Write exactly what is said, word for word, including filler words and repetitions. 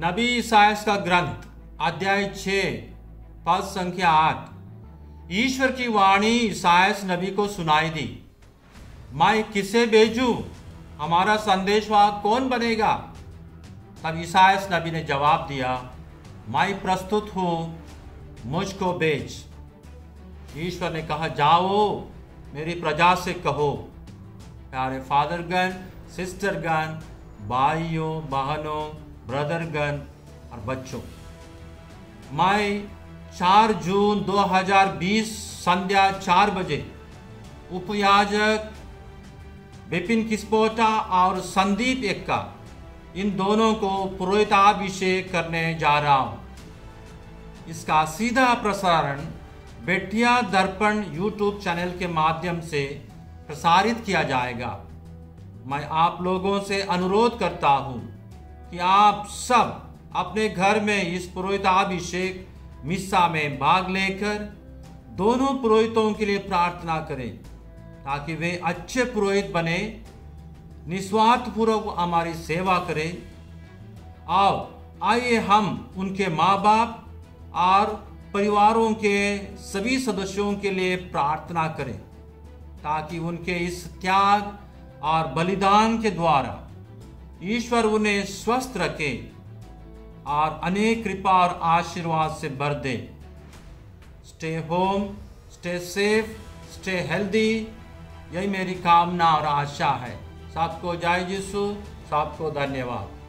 नबी ईसायास का ग्रंथ अध्याय छः पद संख्या आठ। ईश्वर की वाणी ईसायास नबी को सुनाई दी, मैं किसे भेजूं? हमारा संदेशवाहक कौन बनेगा? तब ईसायास नबी ने जवाब दिया, मैं प्रस्तुत हूँ, मुझको भेज। ईश्वर ने कहा, जाओ मेरी प्रजा से कहो। प्यारे फादरगण, सिस्टरगण, भाइयों बहनों, ब्रदरगण और बच्चों, मैं चार जून दो हज़ार बीस संध्या चार बजे उपयाजक विपिन किस्पोटा और संदीप एक्का, इन दोनों को पुरोहिताभिषेक करने जा रहा हूँ। इसका सीधा प्रसारण बेटिया दर्पण यूट्यूब चैनल के माध्यम से प्रसारित किया जाएगा। मैं आप लोगों से अनुरोध करता हूँ कि आप सब अपने घर में इस पुरोहिताभिषेक मिस्सा में भाग लेकर दोनों पुरोहितों के लिए प्रार्थना करें, ताकि वे अच्छे पुरोहित बने, निस्वार्थपूर्वक हमारी सेवा करें। और आइए हम उनके माँ बाप और परिवारों के सभी सदस्यों के लिए प्रार्थना करें, ताकि उनके इस त्याग और बलिदान के द्वारा ईश्वर उन्हें स्वस्थ रखे और अनेक कृपा और आशीर्वाद से भर दे। Stay home, stay safe, stay healthy, यही मेरी कामना और आशा है। सबको जय यीशु, सबको धन्यवाद।